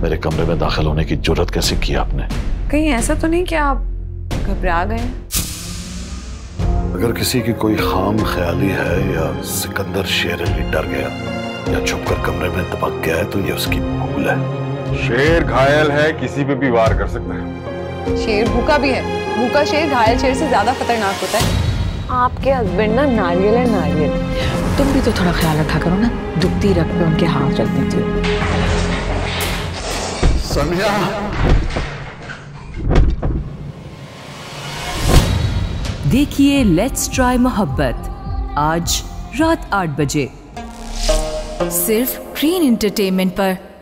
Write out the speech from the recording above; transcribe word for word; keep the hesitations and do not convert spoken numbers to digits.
मेरे कमरे में दाखिल होने की जुर्रत कैसे की आपने? कहीं ऐसा तो नहीं कि आप घबरा गए? अगर किसी की कोई खाम ख्याली है या सिकंदर शेर अली डर गया या छुपकर कमरे में दबक गया है तो ये उसकी भूल है। शेर घायल है, किसी पे भी वार कर सकता है। शेर भूखा भी है। भूखा शेर घायल शेर से ज्यादा खतरनाक होता है। आपके हस्बैंड ना नारियल है, नारियल। तुम भी तो थोड़ा ख्याल रखा करो ना, दुखती रख पे उनके हाथ रख देती हो। समिया, देखिए लेट्स ट्राई मोहब्बत आज रात आठ बजे सिर्फ ग्रीन एंटरटेनमेंट पर।